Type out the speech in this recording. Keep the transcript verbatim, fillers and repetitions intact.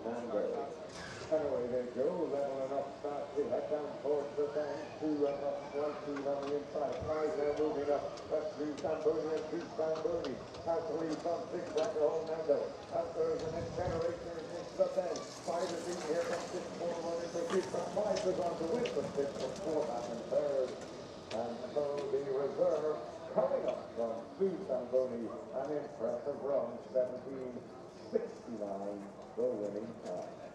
and go. And away they go, leveling up fast, they head down towards the bend, two and up, one, two on the inside, five now moving up, that's two Zamboni and two Zamboni, has to lead from six back to Nando, after the next generation is into the bend, five is in here from six, four, one into six, from five is on to win from six, from four back and third, and so the reserve coming up from two Zamboni, an impressive run, seventeen sixty-nine, the winning time.